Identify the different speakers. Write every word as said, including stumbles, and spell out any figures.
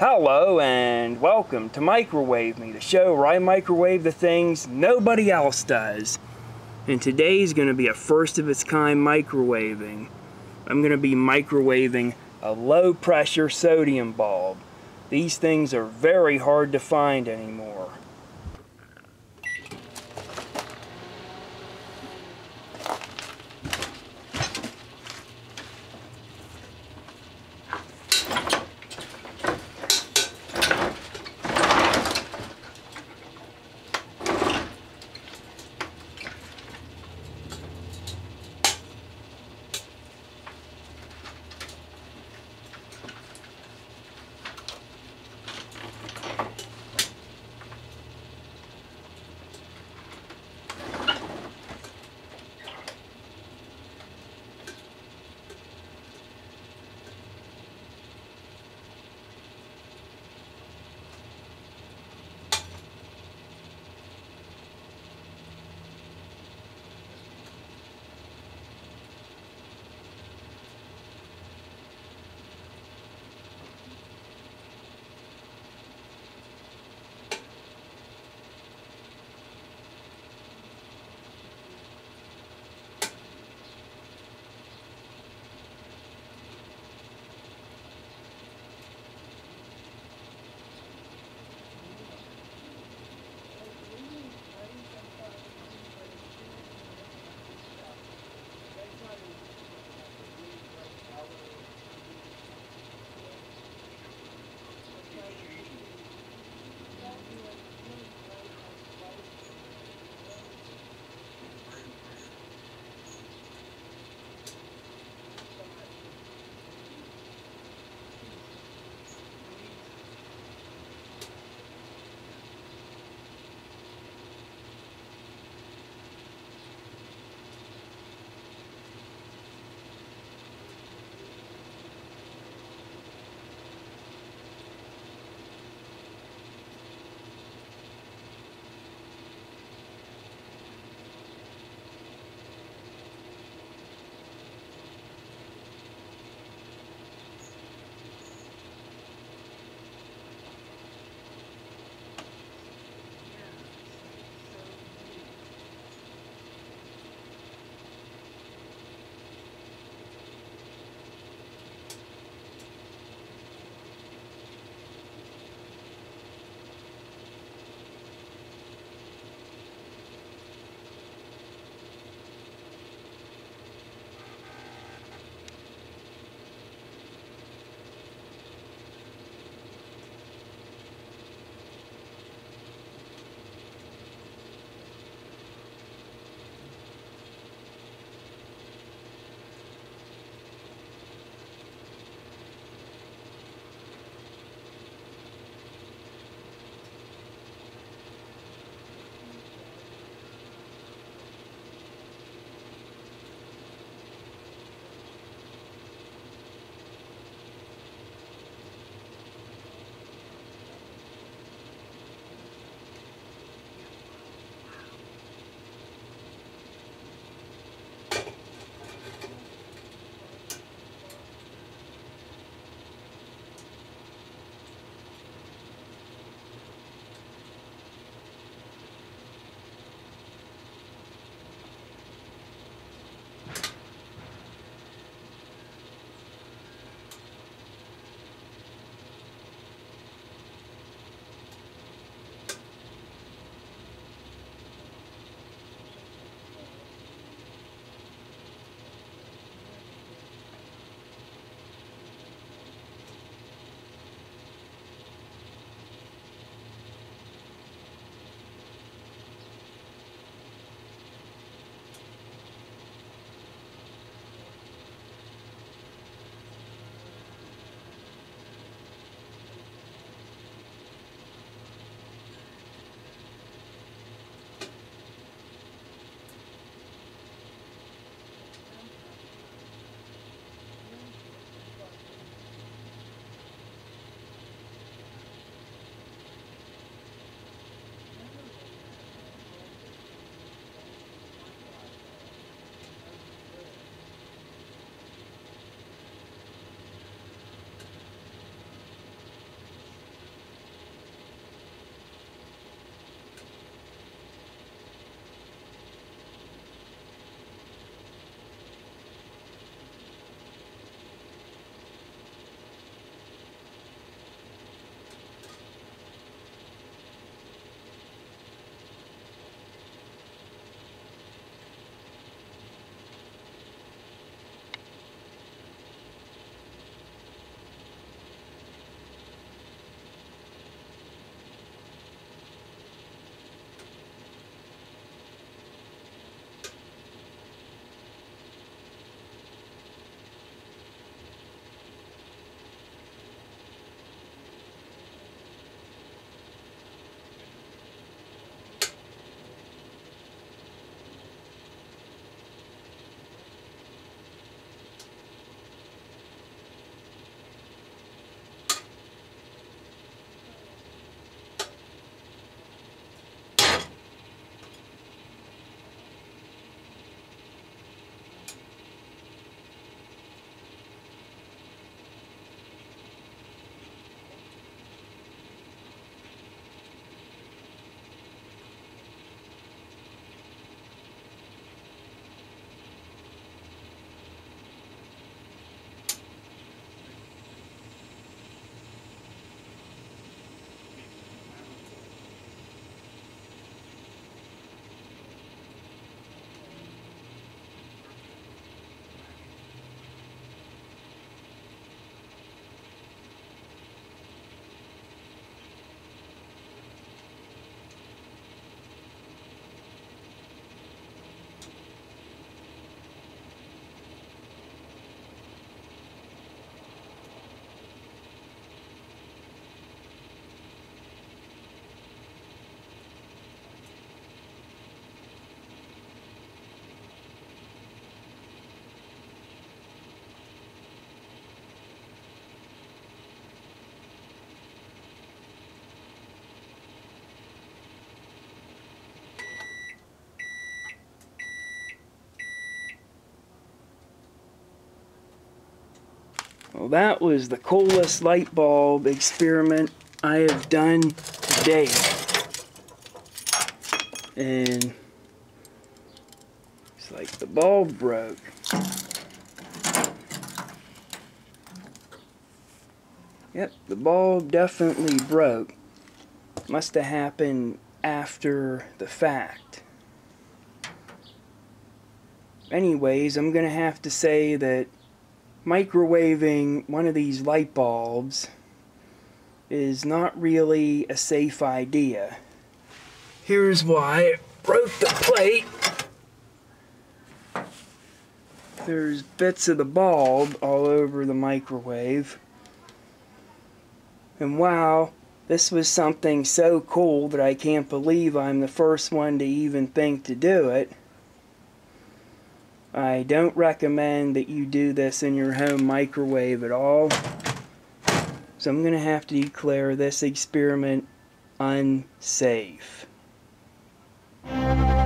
Speaker 1: Hello and welcome to Microwave Me, the show where I microwave the things nobody else does. And today's going to be a first of its kind microwaving. I'm going to be microwaving a low pressure sodium bulb. These things are very hard to find anymore. Well, that was the coolest light bulb experiment I have done to date. And it's like the bulb broke. Yep, the bulb definitely broke. Must have happened after the fact. Anyways, I'm gonna have to say that microwaving one of these light bulbs is not really a safe idea. Here's why. It broke the plate. There's bits of the bulb all over the microwave. And wow, this was something so cool that I can't believe I'm the first one to even think to do it. I don't recommend that you do this in your home microwave at all. So I'm going to have to declare this experiment unsafe.